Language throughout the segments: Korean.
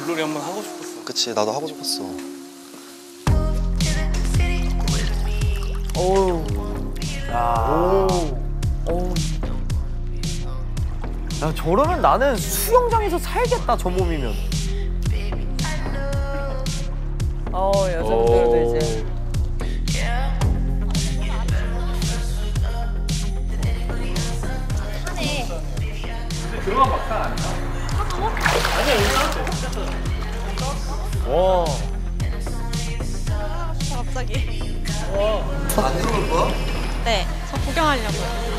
물놀이 한번 하고 싶었어. 그치, 나도 하고 싶었어. 오우. 야. 오. 야, 저러면 나는 수영장에서 살겠다, 저 몸이면. 여성들도 이제. 들어간 막상 아니야? 아니야, 여기 싸웠대. 와. 갑자기. 안 들어올 거야? 네, 저 구경하려고요.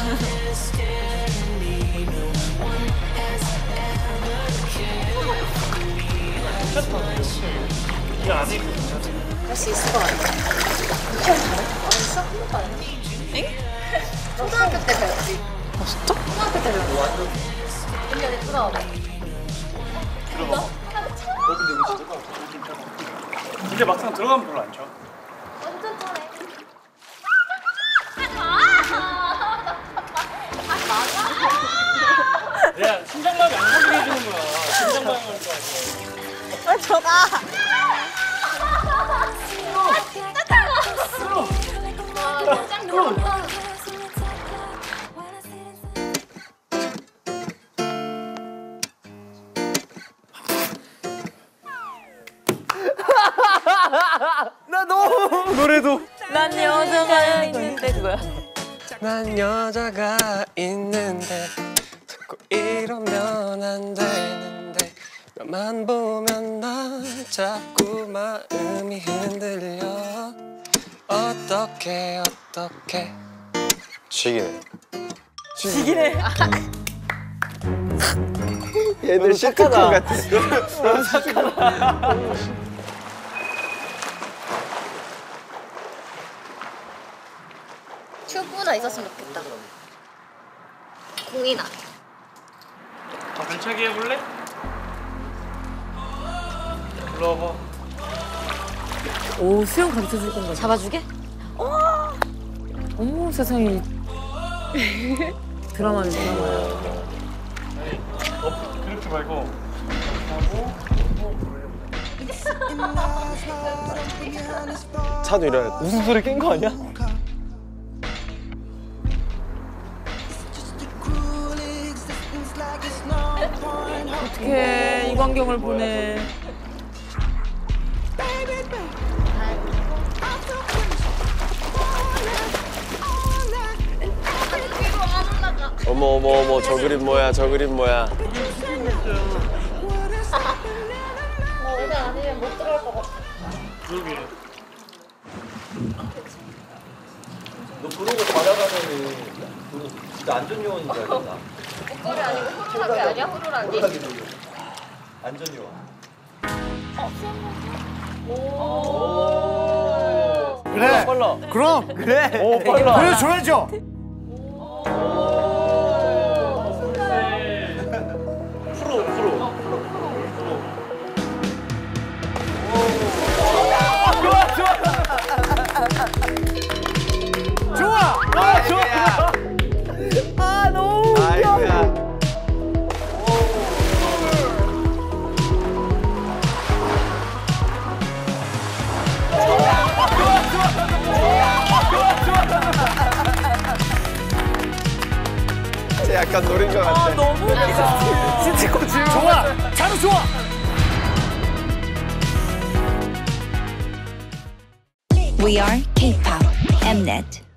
이 안에 있고 괜찮아. 할 수 있을 것 같아. 수영 잘해? 아니, 수영 한 번도 안 해. 엥? 초등학교 때 배웠지. 진짜? 초등학교 때 배웠어. 완전. 언니 어디 들어와봐. 들어가. 근데 막상 들어가면 별로 안 좋아. 완전 잘해. 야, 심장마비 안 걸리게 해주는 거야. 심장마비 걸릴 거 아니야. 저다. 진짜 차가웠어. 와, 짱 놀랐다. 나 너무 노래도. 난 여자가 있는데 그거야. 난 여자가 있는데 자꾸 이러면 안 되는데 너만 보면 나 자꾸 마음이 흔들려 어떡해 지기네. 지기네. 얘들 시트콤 같아. 튜브나 있었으면 좋겠다. 공이나. 발차기 해볼래? 일로 와봐. 오, 수영 가르쳐 줄 건가? 잡아주게? 어머, 세상에. 드라마네, 드라마. 그렇게 말고. 차도 일어났다. 무슨 소리 깬 거 아니야? 어떡해, 이 광경을 보네. 어머, 저 그림 뭐야, 저 그림 뭐야. 나 오늘 아니면 못 들어올 것 같아. 그러게. 너 그런 거 받아가면은 진짜 안전요원인 줄 알겠다. 목걸이 아니고 호루라기 아니야? 호루라기? 안전요원. 그래. 빨라. 그럼. 그래. 오, 빨라. 보여줘야죠. 좋아. 아, 너무 웃겨. 아이고야. 쟤 약간 노린 것 같아. 아, 너무 웃기다. 진짜 거지. 좋아. 찬우 좋아. We are K-pop Mnet.